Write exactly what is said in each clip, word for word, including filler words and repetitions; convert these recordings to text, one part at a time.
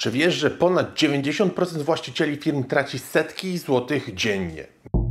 Czy wiesz, że ponad dziewięćdziesiąt procent właścicieli firm traci setki złotych dziennie?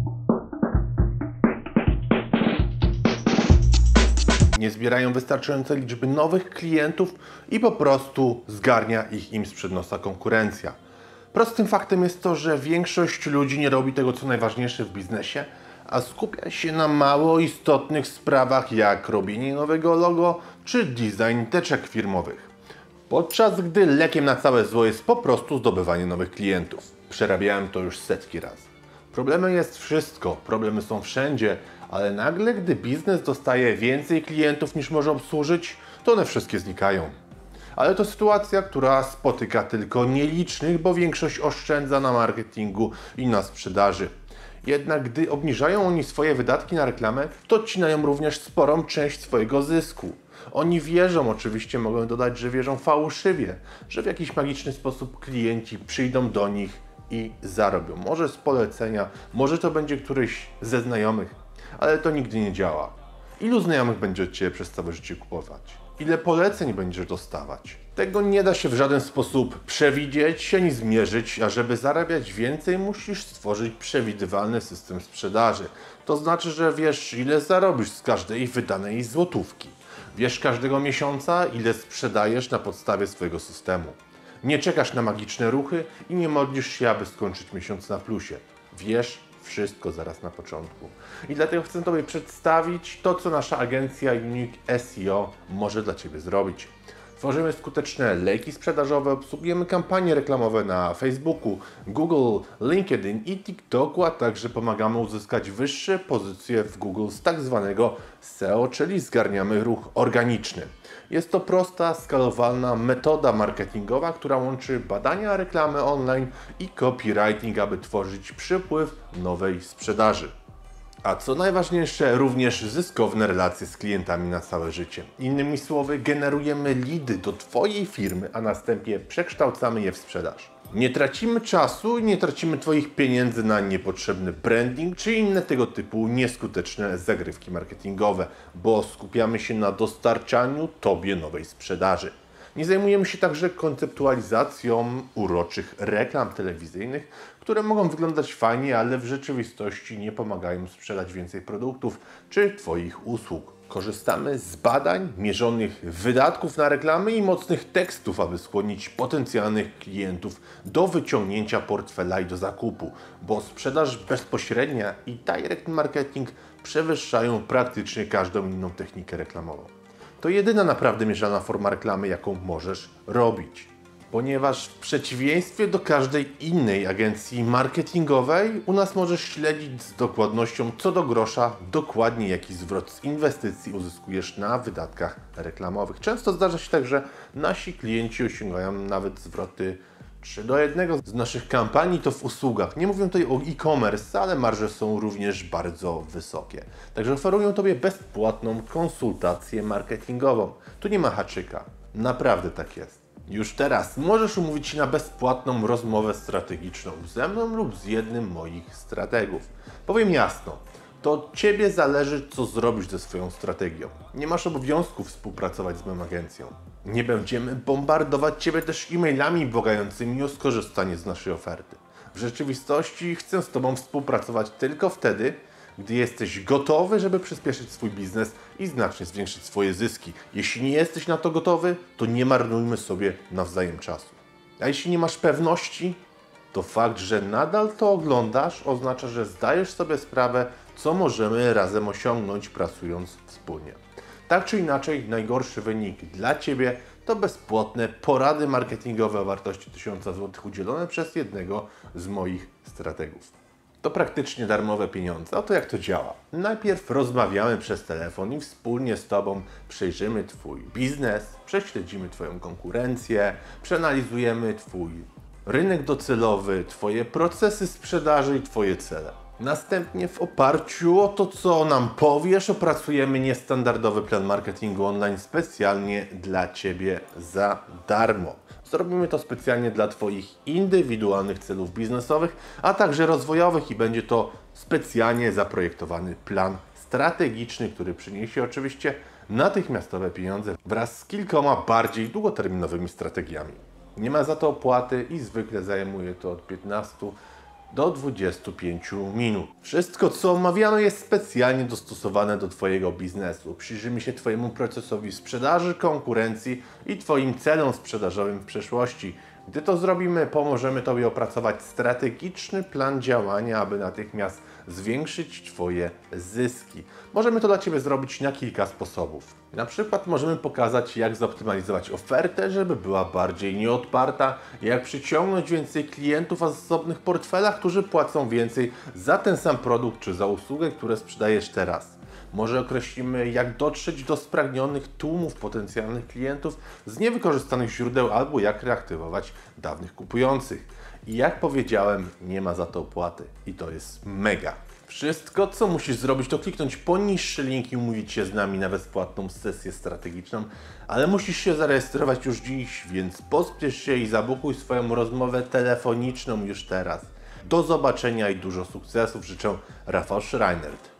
Nie zbierają wystarczającej liczby nowych klientów i po prostu zgarnia ich im sprzed nosa konkurencja. Prostym faktem jest to, że większość ludzi nie robi tego, co najważniejsze w biznesie, a skupia się na mało istotnych sprawach jak robienie nowego logo czy design teczek firmowych. Podczas gdy lekiem na całe zło jest po prostu zdobywanie nowych klientów. Przerabiałem to już setki razy. Problemem jest wszystko, problemy są wszędzie, ale nagle, gdy biznes dostaje więcej klientów niż może obsłużyć, to one wszystkie znikają. Ale to sytuacja, która spotyka tylko nielicznych, bo większość oszczędza na marketingu i na sprzedaży. Jednak gdy obniżają oni swoje wydatki na reklamę, to odcinają również sporą część swojego zysku. Oni wierzą, oczywiście mogę dodać, że wierzą fałszywie, że w jakiś magiczny sposób klienci przyjdą do nich i zarobią. Może z polecenia, może to będzie któryś ze znajomych, ale to nigdy nie działa. Ilu znajomych będzie od Ciebie przez całe życie kupować? Ile poleceń będziesz dostawać? Tego nie da się w żaden sposób przewidzieć ani zmierzyć, a żeby zarabiać więcej, musisz stworzyć przewidywalny system sprzedaży. To znaczy, że wiesz, ile zarobisz z każdej wydanej złotówki. Wiesz każdego miesiąca, ile sprzedajesz na podstawie swojego systemu. Nie czekasz na magiczne ruchy i nie modlisz się, aby skończyć miesiąc na plusie. Wiesz wszystko zaraz na początku. I dlatego chcę Tobie przedstawić to, co nasza agencja Unique S E O może dla Ciebie zrobić. Tworzymy skuteczne lejki sprzedażowe, obsługujemy kampanie reklamowe na Facebooku, Google, LinkedIn i TikToku, a także pomagamy uzyskać wyższe pozycje w Google z tak zwanego S E O, czyli zgarniamy ruch organiczny. Jest to prosta, skalowalna metoda marketingowa, która łączy badania reklamy online i copywriting, aby tworzyć przypływ nowej sprzedaży. A co najważniejsze, również zyskowne relacje z klientami na całe życie. Innymi słowy, generujemy leady do Twojej firmy, a następnie przekształcamy je w sprzedaż. Nie tracimy czasu i nie tracimy Twoich pieniędzy na niepotrzebny branding czy inne tego typu nieskuteczne zagrywki marketingowe, bo skupiamy się na dostarczaniu Tobie nowej sprzedaży. Nie zajmujemy się także konceptualizacją uroczych reklam telewizyjnych, które mogą wyglądać fajnie, ale w rzeczywistości nie pomagają sprzedać więcej produktów czy Twoich usług. Korzystamy z badań, mierzonych wydatków na reklamy i mocnych tekstów, aby skłonić potencjalnych klientów do wyciągnięcia portfela i do zakupu, bo sprzedaż bezpośrednia i direct marketing przewyższają praktycznie każdą inną technikę reklamową. To jedyna naprawdę mierzalna forma reklamy, jaką możesz robić. Ponieważ w przeciwieństwie do każdej innej agencji marketingowej, u nas możesz śledzić z dokładnością co do grosza dokładnie jaki zwrot z inwestycji uzyskujesz na wydatkach reklamowych. Często zdarza się tak, że nasi klienci osiągają nawet zwroty trzy do jednego z naszych kampanii, to w usługach. Nie mówię tutaj o e-commerce, ale marże są również bardzo wysokie. Także oferują Tobie bezpłatną konsultację marketingową. Tu nie ma haczyka. Naprawdę tak jest. Już teraz możesz umówić się na bezpłatną rozmowę strategiczną ze mną lub z jednym z moich strategów. Powiem jasno, to od Ciebie zależy, co zrobisz ze swoją strategią. Nie masz obowiązku współpracować z moją agencją. Nie będziemy bombardować Ciebie też e-mailami błagającymi o skorzystanie z naszej oferty. W rzeczywistości chcę z Tobą współpracować tylko wtedy, gdy jesteś gotowy, żeby przyspieszyć swój biznes i znacznie zwiększyć swoje zyski. Jeśli nie jesteś na to gotowy, to nie marnujmy sobie nawzajem czasu. A jeśli nie masz pewności, to fakt, że nadal to oglądasz, oznacza, że zdajesz sobie sprawę, co możemy razem osiągnąć, pracując wspólnie. Tak czy inaczej, najgorszy wynik dla Ciebie to bezpłatne porady marketingowe o wartości tysiąc złotych udzielone przez jednego z moich strategów. To praktycznie darmowe pieniądze. Oto jak to działa. Najpierw rozmawiamy przez telefon i wspólnie z Tobą przejrzymy Twój biznes, prześledzimy Twoją konkurencję, przeanalizujemy Twój rynek docelowy, Twoje procesy sprzedaży i Twoje cele. Następnie w oparciu o to, co nam powiesz, opracujemy niestandardowy plan marketingu online specjalnie dla Ciebie za darmo. Zrobimy to specjalnie dla Twoich indywidualnych celów biznesowych, a także rozwojowych i będzie to specjalnie zaprojektowany plan strategiczny, który przyniesie oczywiście natychmiastowe pieniądze wraz z kilkoma bardziej długoterminowymi strategiami. Nie ma za to opłaty i zwykle zajmuje to od piętnastu do dwudziestu pięciu minut. Wszystko, co omawiano, jest specjalnie dostosowane do Twojego biznesu. Przyjrzymy się Twojemu procesowi sprzedaży, konkurencji i Twoim celom sprzedażowym w przyszłości. Gdy to zrobimy, pomożemy Tobie opracować strategiczny plan działania, aby natychmiast zwiększyć Twoje zyski. Możemy to dla Ciebie zrobić na kilka sposobów. Na przykład możemy pokazać, jak zoptymalizować ofertę, żeby była bardziej nieodparta, jak przyciągnąć więcej klientów o zasobnych portfelach, którzy płacą więcej za ten sam produkt czy za usługę, które sprzedajesz teraz. Może określimy, jak dotrzeć do spragnionych tłumów potencjalnych klientów z niewykorzystanych źródeł albo jak reaktywować dawnych kupujących. I jak powiedziałem, nie ma za to opłaty i to jest mega. Wszystko, co musisz zrobić, to kliknąć poniższy link i umówić się z nami na bezpłatną sesję strategiczną, ale musisz się zarejestrować już dziś, więc pospiesz się i zabukuj swoją rozmowę telefoniczną już teraz. Do zobaczenia i dużo sukcesów życzę, Rafał Schreiner.